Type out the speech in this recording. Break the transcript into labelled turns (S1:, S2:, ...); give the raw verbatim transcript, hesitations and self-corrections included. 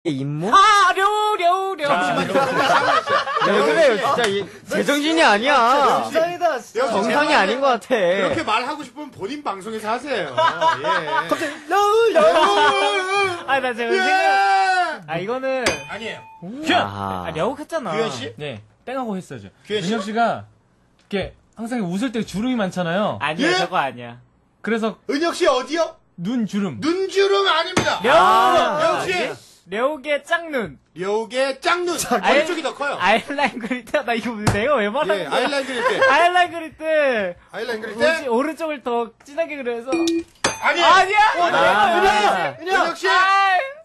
S1: 인물?
S2: 아, 려, 려, 려.
S1: 잠시만요. 왜 그래요, 진짜. 이, 제정신이 아니야.
S3: 정상이다.
S1: 정상이 아닌 것 같아.
S4: 그렇게 말하고 싶으면 본인 방송에서 하세요. 예.
S3: 갑자기, 려, 려.
S2: 아, 나 지금 생각,
S4: 예.
S2: 아, 이거는.
S4: 아니에요.
S2: 규현!
S1: 아하.
S2: 아, 려욱 했잖아.
S4: 규현 씨?
S5: 네, 땡하고 했어야죠.
S4: 규현 씨?
S5: 은혁 씨가 이렇게 항상 웃을 때 주름이 많잖아요.
S2: 아니야,
S4: 예?
S2: 저거 아니야.
S5: 그래서
S4: 은혁 씨 어디요?
S5: 눈 주름.
S4: 눈주름 아닙니다.
S2: 려욱!
S1: 아,
S4: 역시
S2: 려욱의 짝눈.
S4: 려욱의 짝눈.
S2: 아이-
S4: 머리 쪽이 더 커요.
S2: 아이라인 그릴 때, 나 이거 내가 왜 말하는
S4: 예,
S2: 거야?
S4: 아이라인 그릴 때.
S2: 아이라인 그릴 때.
S4: 아이라인 그릴
S2: 뭐지?
S4: 때.
S2: 오른쪽을 더 진하게 그려서.
S4: 아니에요.
S2: 아니야!
S4: 어,
S2: 내가
S1: 아.
S2: 왜
S4: 은혁 씨.
S2: 아이!